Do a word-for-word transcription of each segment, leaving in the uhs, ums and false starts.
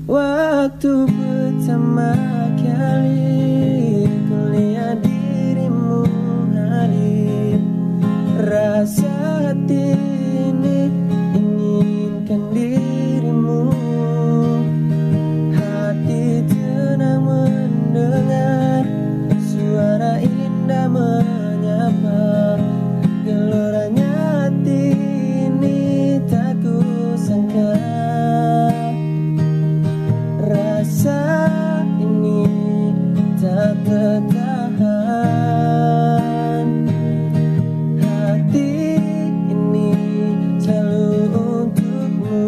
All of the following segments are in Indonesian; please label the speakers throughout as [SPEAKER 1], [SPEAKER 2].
[SPEAKER 1] Waktu pertama kali kulihat dirimu hadir, rasa hati ini inginkan dirimu. Hati tenang mendengar suara indah menyapa. Geloranya hati ini tak kusangka. Rasa ini tak tertahan. Hati ini selalu untukmu.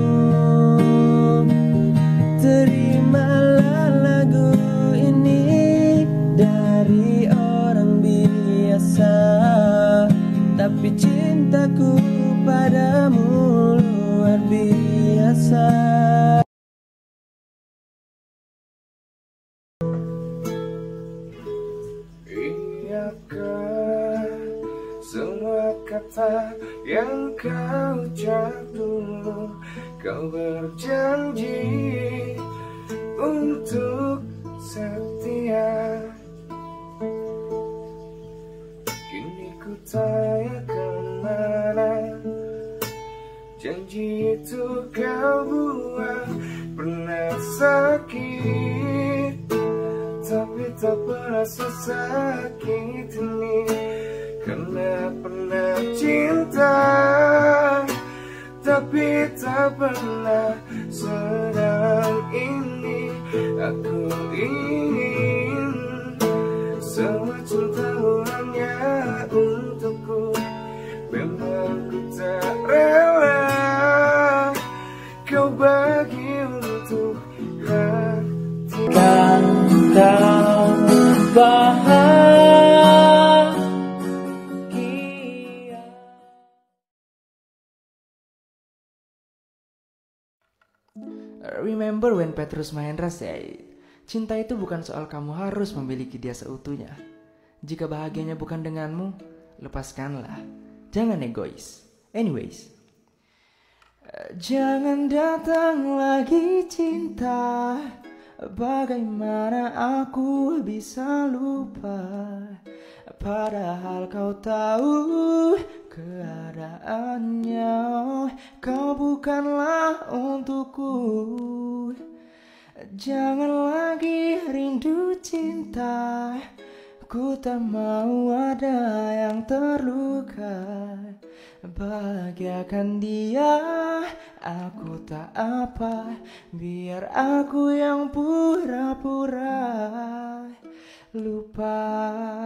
[SPEAKER 1] Terimalah lagu ini dari orang biasa, tapi cintaku padamu luar biasa.
[SPEAKER 2] Iyakah semua kata yang kau ucap dulu? Kau berjanji untuk setia. Kini ku tanya kemana janji itu kau buang. Pernah sakit tapi tak pernah sesakit ini. Karena pernah cinta tapi tak pernah sedalam ini. Aku ingin semua cintamu hanya untukku. Memang ku tak rela kau bagi untuk hati.
[SPEAKER 1] Kan kau bahagia.
[SPEAKER 3] Remember when Petrus Mahendra said, cinta itu bukan soal kamu harus memiliki dia seutuhnya. Jika bahagianya bukan denganmu, lepaskanlah. Jangan egois. Anyways, jangan datang lagi cinta. Bagaimana aku bisa lupa, padahal kau tahu keadaannya. Kau bukanlah untukku. Jangan lagi rindu cinta. Ku tak mau ada yang terluka. Bahagiakan dia, aku tak apa. Biar aku yang pura-pura lupa.